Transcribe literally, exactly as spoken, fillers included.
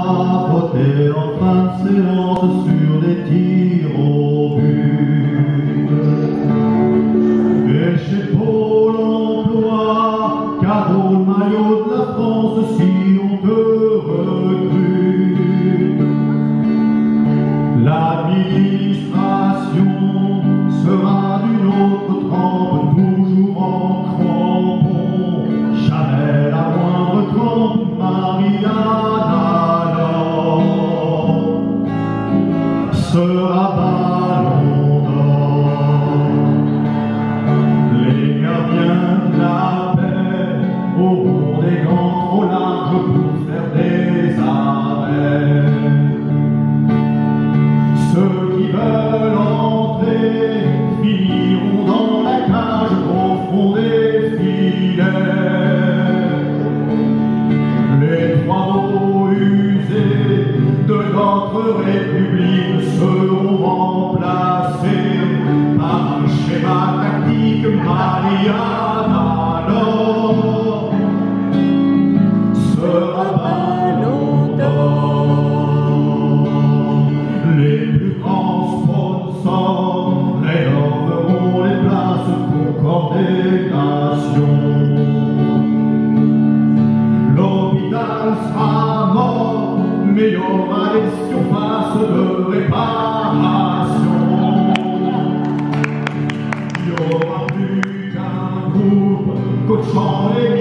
va voter en fin de séance sur des tirs au but. Et chez Pôle emploi, cadeau le maillot de la France si on te recrute. L'administration sera d'une autre trempe, toujours en crampon, jamais la moindre trempe, Marianne alors sera ballon d'or. Les gardiens de la paix auront des gants trop larges pour faire des arrêts. Ceux qui veulent entrer finiront dans la cage au fond des filets. Les travaux usés de notre République seront remplacés par un schéma tactique Marianne alors sera ballon d'or. Les plus grands sponsors rénoveront les places pour coordination. L'hôpital sera mort, mais il y aura des surfaces de réparation. Il n'y aura plus qu'un groupe coachant les